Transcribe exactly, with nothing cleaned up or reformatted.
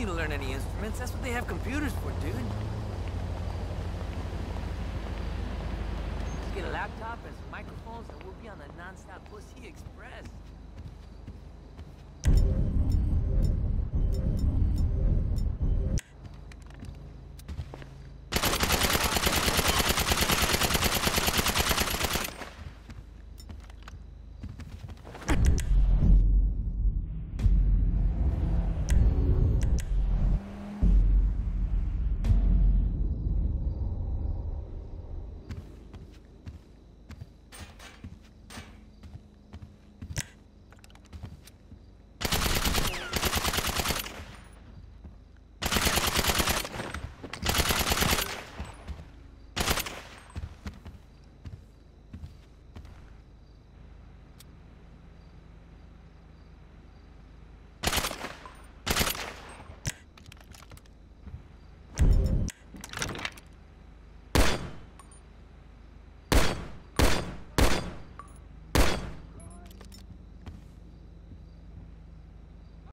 need to learn any instruments. That's what they have computers for, dude. Just get a laptop and some microphones and we'll be on the non-stop Pussy Express.